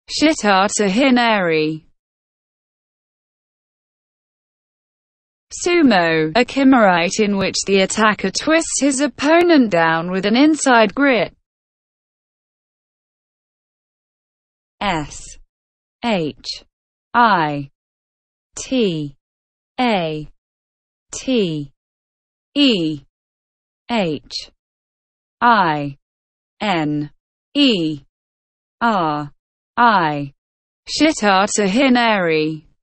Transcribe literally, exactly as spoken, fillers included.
shitatehineri. Sumo, a kimarite in which the attacker twists his opponent down with an inside grip. S H I T A T E H I N E R I. Shitatehineri.